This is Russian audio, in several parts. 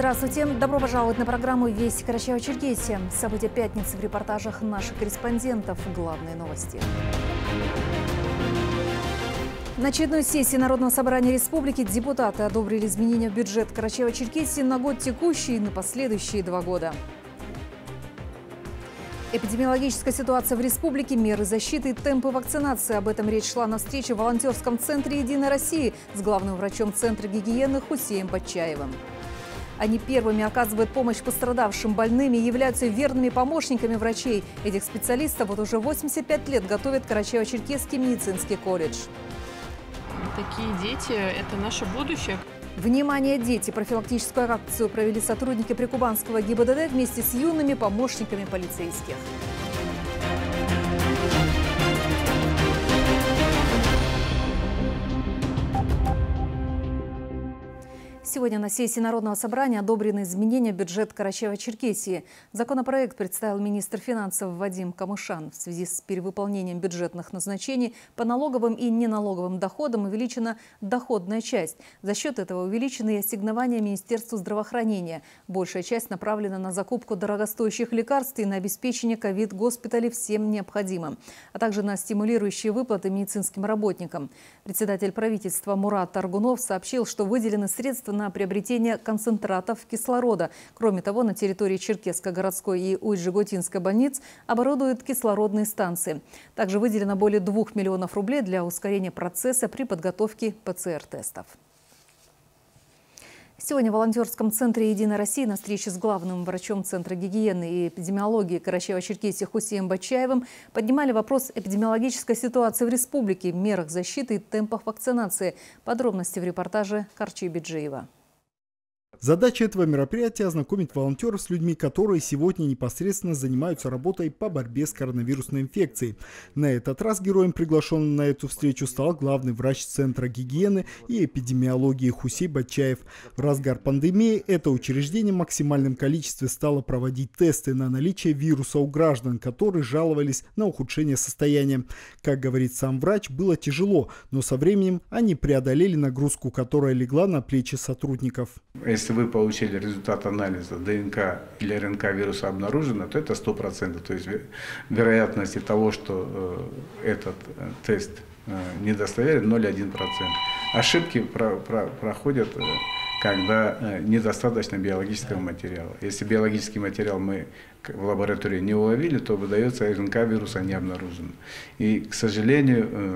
Здравствуйте. Добро пожаловать на программу «Вести Карачаево-Черкесия». События пятницы в репортажах наших корреспондентов. Главные новости. На очередной сессии Народного собрания республики депутаты одобрили изменения в бюджет Карачаево-Черкесии на год текущий и на последующие 2 года. Эпидемиологическая ситуация в республике, меры защиты и темпы вакцинации. Об этом речь шла на встрече в волонтерском центре «Единой России» с главным врачом Центра гигиены Хусеем Батчаевым. Они первыми оказывают помощь пострадавшим, больным и являются верными помощниками врачей. Этих специалистов вот уже 85 лет готовит Карачаево-Черкесский медицинский колледж. Такие дети – это наше будущее. Внимание, дети! Профилактическую акцию провели сотрудники Прикубанского ГИБДД вместе с юными помощниками полицейских. Сегодня на сессии Народного собрания одобрены изменения в бюджет Карачаево-Черкесии. Законопроект представил министр финансов Вадим Камышан. В связи с перевыполнением бюджетных назначений по налоговым и неналоговым доходам увеличена доходная часть. За счет этого увеличены и ассигнования Министерству здравоохранения. Большая часть направлена на закупку дорогостоящих лекарств и на обеспечение ковид-госпиталей всем необходимым, а также на стимулирующие выплаты медицинским работникам. Председатель правительства Мурат Аргунов сообщил, что выделены средства на приобретение концентратов кислорода. Кроме того, на территории Черкесской городской и Усть-Жигутинской больниц оборудуют кислородные станции. Также выделено более 2 миллионов рублей для ускорения процесса при подготовке ПЦР-тестов. Сегодня в волонтерском центре «Единой России» на встрече с главным врачом Центра гигиены и эпидемиологии Карачаево-Черкесии Хусеем Батчаевым поднимали вопрос эпидемиологической ситуации в республике, мерах защиты и темпах вакцинации. Подробности в репортаже Карчи Биджиева. Задача этого мероприятия – ознакомить волонтеров с людьми, которые сегодня непосредственно занимаются работой по борьбе с коронавирусной инфекцией. На этот раз героем, приглашенным на эту встречу, стал главный врач Центра гигиены и эпидемиологии Хусей Батчаев. В разгар пандемии это учреждение в максимальном количестве стало проводить тесты на наличие вируса у граждан, которые жаловались на ухудшение состояния. Как говорит сам врач, было тяжело, но со временем они преодолели нагрузку, которая легла на плечи сотрудников. Если вы получили результат анализа ДНК или РНК вируса обнаружено, то это 100%. То есть вероятность того, что этот тест недостоверен, 0,1%. Ошибки проходят, когда недостаточно биологического материала. Если биологический материал мы в лаборатории не уловили, то выдается РНК вируса не обнаружено. И, к сожалению,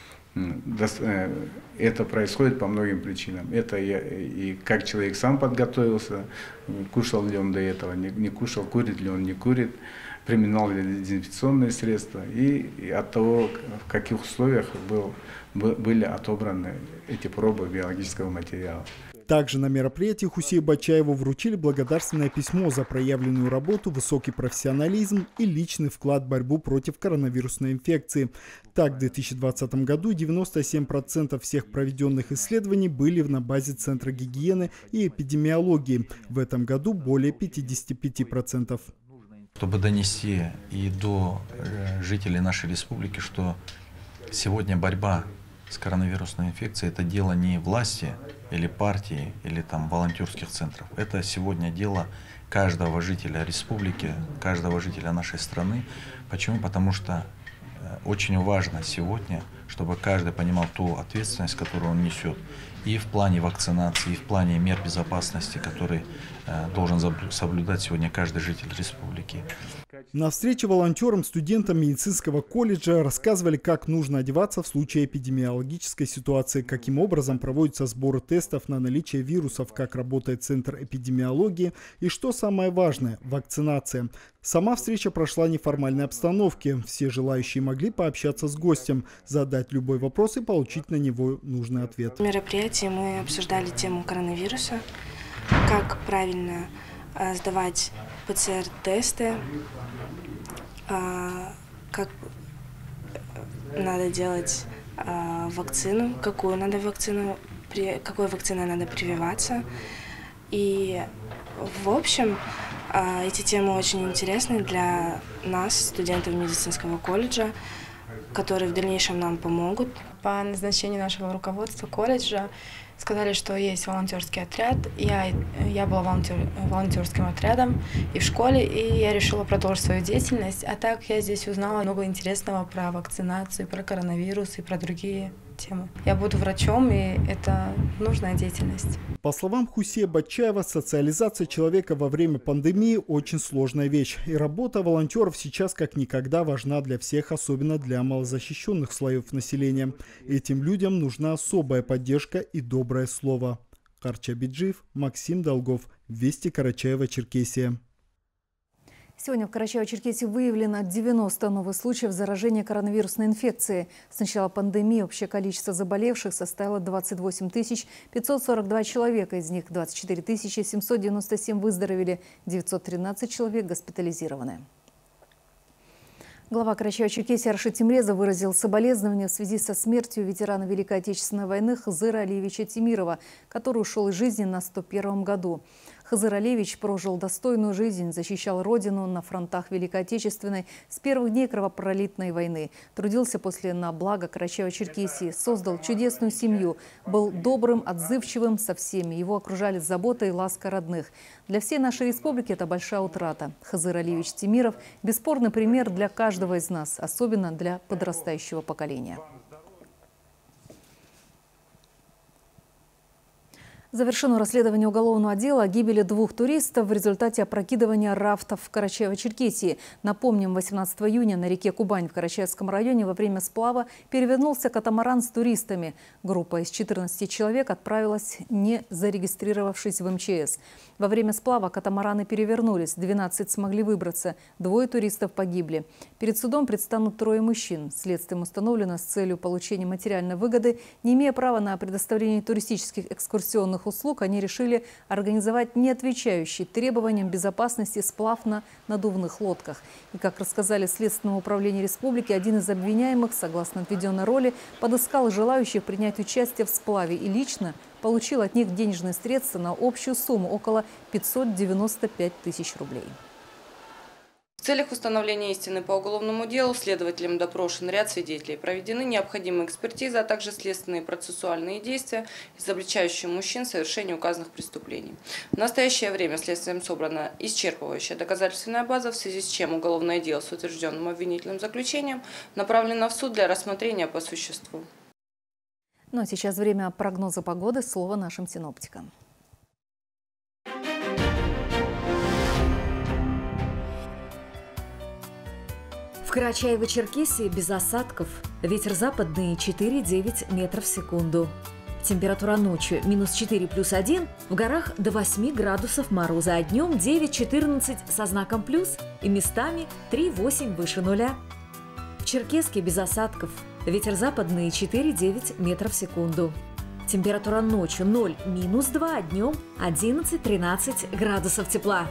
это происходит по многим причинам. Это и как человек сам подготовился, кушал ли он до этого, не кушал, курит ли он, не курит, применял ли дезинфекционные средства, и от того, в каких условиях были отобраны эти пробы биологического материала. Также на мероприятии Хусею Батчаеву вручили благодарственное письмо за проявленную работу, высокий профессионализм и личный вклад в борьбу против коронавирусной инфекции. Так, в 2020 году 97% всех проведенных исследований были на базе Центра гигиены и эпидемиологии. В этом году более 55%. Чтобы донести и до жителей нашей республики, что сегодня борьба с коронавирусной инфекцией – это дело не власти или партии, или там волонтерских центров. Это сегодня дело каждого жителя республики, каждого жителя нашей страны. Почему? Потому что очень важно сегодня, чтобы каждый понимал ту ответственность, которую он несет. И в плане вакцинации, и в плане мер безопасности, которые должен соблюдать сегодня каждый житель республики. На встрече волонтерам, студентам медицинского колледжа рассказывали, как нужно одеваться в случае эпидемиологической ситуации, каким образом проводятся сборы тестов на наличие вирусов, как работает Центр эпидемиологии и, что самое важное, вакцинация. Сама встреча прошла в неформальной обстановке. Все желающие могли пообщаться с гостем, задать любой вопрос и получить на него нужный ответ. В мероприятии мы обсуждали тему коронавируса, как правильно сдавать ПЦР-тесты, как надо делать вакцину, какой вакциной надо прививаться. И в общем, эти темы очень интересны для нас, студентов медицинского колледжа, которые в дальнейшем нам помогут. По назначению нашего руководства колледжа Сказали, что есть волонтерский отряд. Я была волонтерским отрядом и в школе, и я решила продолжить свою деятельность. А так я здесь узнала много интересного про вакцинацию, про коронавирус и про другие темы. Я буду врачом, и это нужная деятельность. По словам Хусея Батчаева, социализация человека во время пандемии очень сложная вещь. И работа волонтеров сейчас как никогда важна для всех, особенно для малозащищенных слоев населения. Этим людям нужна особая поддержка и доброе слово. Карча Биджиев, Максим Долгов, Вести, Карачаево-Черкесия. Сегодня в Карачаево-Черкесии выявлено 90 новых случаев заражения коронавирусной инфекцией. С начала пандемии общее количество заболевших составило 28 542 человека. Из них 24 797 выздоровели, 913 человек госпитализированы. Глава Карачаево-Черкесии Рашид Тимрезов выразил соболезнования в связи со смертью ветерана Великой Отечественной войны Хызыра Алиевича Тимирова, который ушел из жизни на 101-м году. Хызыр Алиевич прожил достойную жизнь, защищал родину на фронтах Великой Отечественной с первых дней кровопролитной войны. Трудился после на благо Карачаево-Черкесии, создал чудесную семью, был добрым, отзывчивым со всеми. Его окружали заботой и ласка родных. Для всей нашей республики это большая утрата. Хызыр Алиевич Тимиров – бесспорный пример для каждого из нас, особенно для подрастающего поколения. Завершено расследование уголовного дела о гибели 2 туристов в результате опрокидывания рафтов в Карачаево-Черкесии. Напомним, 18 июня на реке Кубань в Карачаевском районе во время сплава перевернулся катамаран с туристами. Группа из 14 человек отправилась, не зарегистрировавшись в МЧС. Во время сплава катамараны перевернулись, 12 смогли выбраться, 2 туристов погибли. Перед судом предстанут 3 мужчин. Следствием установлено с целью получения материальной выгоды, не имея права на предоставление туристических экскурсионных услуг, они решили организовать не отвечающий требованиям безопасности сплав на надувных лодках. И, как рассказали в Следственном управлении республики, один из обвиняемых, согласно отведенной роли, подыскал желающих принять участие в сплаве и лично получил от них денежные средства на общую сумму около 595 тысяч рублей. В целях установления истины по уголовному делу следователям допрошен ряд свидетелей. Проведены необходимые экспертизы, а также следственные процессуальные действия, изобличающие мужчин в совершении указанных преступлений. В настоящее время следствием собрана исчерпывающая доказательственная база, в связи с чем уголовное дело с утвержденным обвинительным заключением направлено в суд для рассмотрения по существу. Ну а сейчас время прогноза погоды. Слово нашим синоптикам. В Карачаево-Черкесии без осадков. Ветер западный 4-9 метров в секунду. Температура ночью -4 плюс 1, в горах до 8 градусов мороза, а днем 9-14 со знаком плюс и местами 3-8 выше нуля. В Черкесске без осадков. Ветер западный 4-9 метров в секунду. Температура ночью 0-2, а днем 11-13 градусов тепла.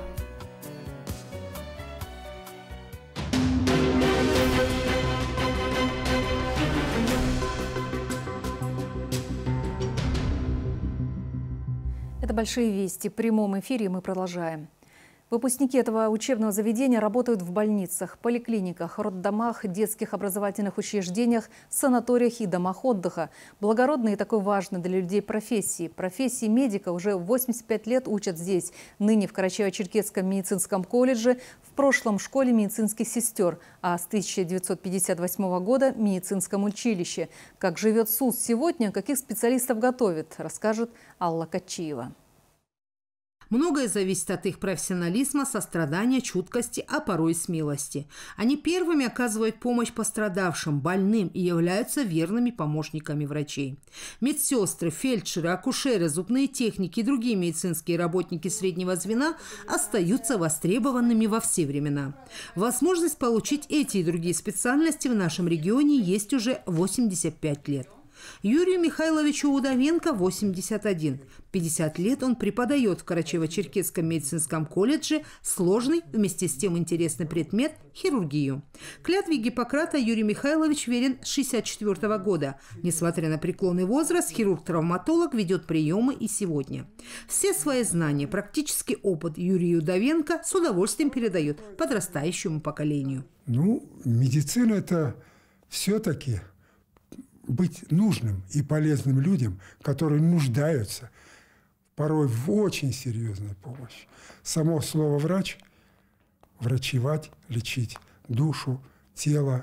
Это «Большие вести». В прямом эфире мы продолжаем. Выпускники этого учебного заведения работают в больницах, поликлиниках, роддомах, детских образовательных учреждениях, санаториях и домах отдыха. Благородные и такой важной для людей профессии. Профессии медика уже 85 лет учат здесь. Ныне в Карачаево-Черкесском медицинском колледже, в прошлом школе медицинских сестер, а с 1958 года в медицинском училище. Как живет СУЗ сегодня, каких специалистов готовит, расскажет Алла Качиева. Многое зависит от их профессионализма, сострадания, чуткости, а порой и смелости. Они первыми оказывают помощь пострадавшим, больным и являются верными помощниками врачей. Медсестры, фельдшеры, акушеры, зубные техники и другие медицинские работники среднего звена остаются востребованными во все времена. Возможность получить эти и другие специальности в нашем регионе есть уже 85 лет. Юрию Михайловичу Удовенко 81. 50 лет он преподает в Карачаево-Черкесском медицинском колледже сложный, вместе с тем интересный предмет – хирургию. Клятве Гиппократа Юрий Михайлович верен с 1964 года. Несмотря на преклонный возраст, хирург-травматолог ведет приемы и сегодня. Все свои знания, практический опыт Юрий Удовенко с удовольствием передает подрастающему поколению. Медицина – это все-таки быть нужным и полезным людям, которые нуждаются порой в очень серьезной помощи. Само слово «врач» – врачевать, лечить душу, тело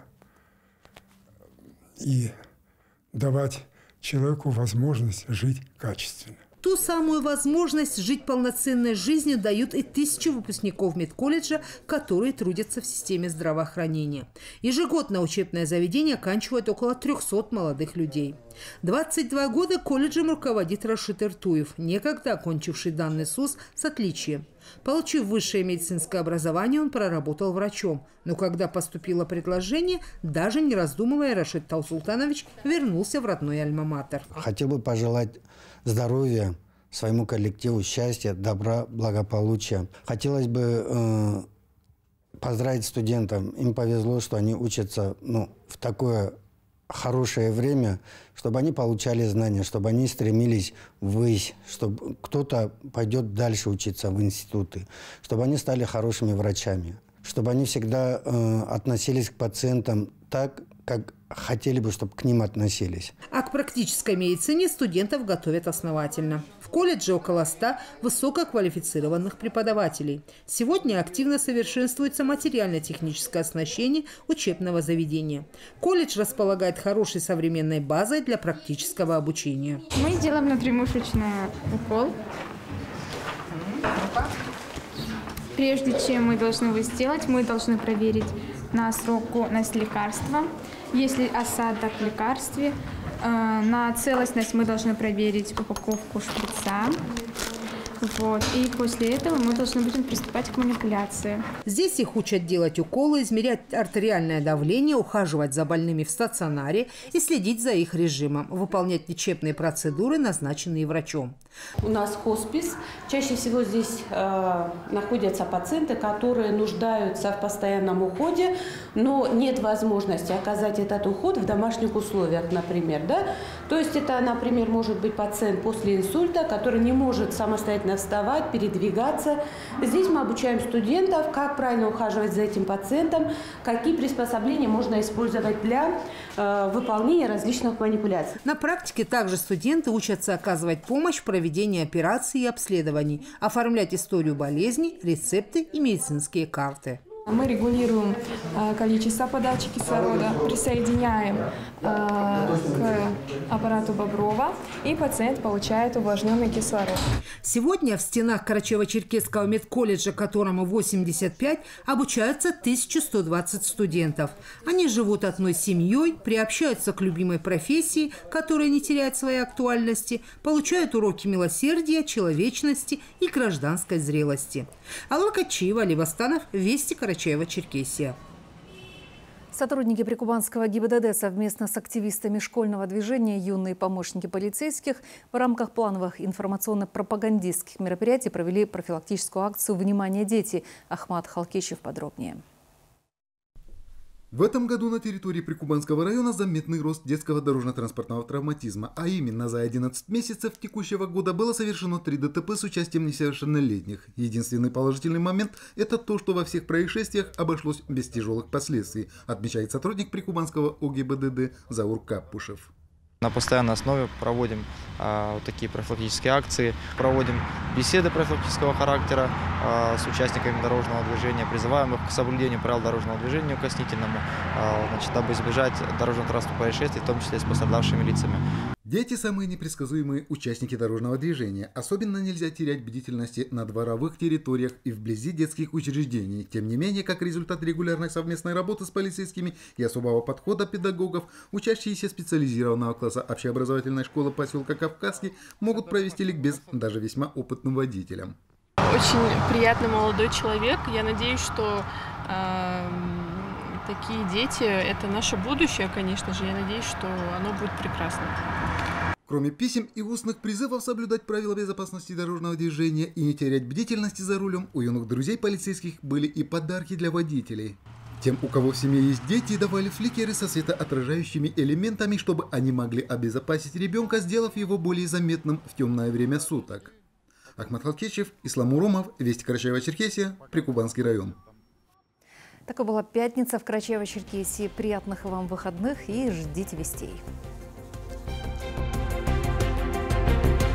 и давать человеку возможность жить качественно. Ту самую возможность жить полноценной жизнью дают и тысячи выпускников медколледжа, которые трудятся в системе здравоохранения. Ежегодно учебное заведение оканчивает около 300 молодых людей. 22 года колледжем руководит Рашид Иртуев, некогда окончивший данный СУЗ с отличием. Получив высшее медицинское образование, он проработал врачом. Но когда поступило предложение, даже не раздумывая, Рашид Таусултанович вернулся в родной альма-матер. Хотел бы пожелать здоровья своему коллективу, счастья, добра, благополучия. Хотелось бы поздравить студентов. Им повезло, что они учатся в такое хорошее время, чтобы они получали знания, чтобы они стремились ввысь, чтобы кто-то пойдет дальше учиться в институты, чтобы они стали хорошими врачами, чтобы они всегда относились к пациентам так, как хотели бы, чтобы к ним относились. А к практической медицине студентов готовят основательно. В колледже около 100 высококвалифицированных преподавателей. Сегодня активно совершенствуется материально-техническое оснащение учебного заведения. Колледж располагает хорошей современной базой для практического обучения. Мы делаем внутримышечный укол. Прежде чем мы должны его сделать, мы должны проверить на срок годность лекарства. Если осадок в лекарстве, на целостность мы должны проверить упаковку шприца. И после этого мы должны будем приступать к манипуляции. Здесь их учат делать уколы, измерять артериальное давление, ухаживать за больными в стационаре и следить за их режимом, выполнять лечебные процедуры, назначенные врачом. У нас хоспис. Чаще всего здесь находятся пациенты, которые нуждаются в постоянном уходе, но нет возможности оказать этот уход в домашних условиях, например. То есть это, например, может быть пациент после инсульта, который не может самостоятельно вставать, передвигаться. Здесь мы обучаем студентов, как правильно ухаживать за этим пациентом, какие приспособления можно использовать для выполнения различных манипуляций. На практике также студенты учатся оказывать помощь в проведении операций и обследований, оформлять историю болезней, рецепты и медицинские карты. Мы регулируем количество подачи кислорода, присоединяем к аппарату Боброва, и пациент получает увлажненный кислород. Сегодня в стенах Карачаево-Черкесского медколледжа, которому 85, обучаются 1120 студентов. Они живут одной семьей, приобщаются к любимой профессии, которая не теряет своей актуальности, получают уроки милосердия, человечности и гражданской зрелости. Алла Качиева, Али Бастанов, Вести, Карачаево-Черкесия. Сотрудники Прикубанского ГИБДД совместно с активистами школьного движения «Юные помощники полицейских» в рамках плановых информационно-пропагандистских мероприятий провели профилактическую акцию «Внимание, дети». Ахмат Халкичев подробнее. В этом году на территории Прикубанского района заметный рост детского дорожно-транспортного травматизма, а именно за 11 месяцев текущего года было совершено 3 ДТП с участием несовершеннолетних. Единственный положительный момент – это то, что во всех происшествиях обошлось без тяжелых последствий, отмечает сотрудник Прикубанского ОГИБДД Заур Каппушев. На постоянной основе проводим такие профилактические акции, проводим беседы профилактического характера с участниками дорожного движения, призываем их к соблюдению правил дорожного движения неукоснительному, дабы избежать дорожно-транспортных происшествий, в том числе с пострадавшими лицами. Дети – самые непредсказуемые участники дорожного движения. Особенно нельзя терять бдительности на дворовых территориях и вблизи детских учреждений. Тем не менее, как результат регулярной совместной работы с полицейскими и особого подхода педагогов, учащиеся специализированного класса общеобразовательной школы поселка Кавказский могут провести ликбез даже весьма опытным водителям. Очень приятный молодой человек. Я надеюсь, что такие дети – это наше будущее, конечно же. Я надеюсь, что оно будет прекрасным. Кроме писем и устных призывов соблюдать правила безопасности дорожного движения и не терять бдительности за рулем, у юных друзей полицейских были и подарки для водителей. Тем, у кого в семье есть дети, давали фликеры со светоотражающими элементами, чтобы они могли обезопасить ребенка, сделав его более заметным в темное время суток. Ахмат Халкичев, Ислам Уромов, Вести, Карачаево-Черкесия, Прикубанский район. Такой была пятница в Карачаево-Черкесии. Приятных вам выходных и ждите вестей.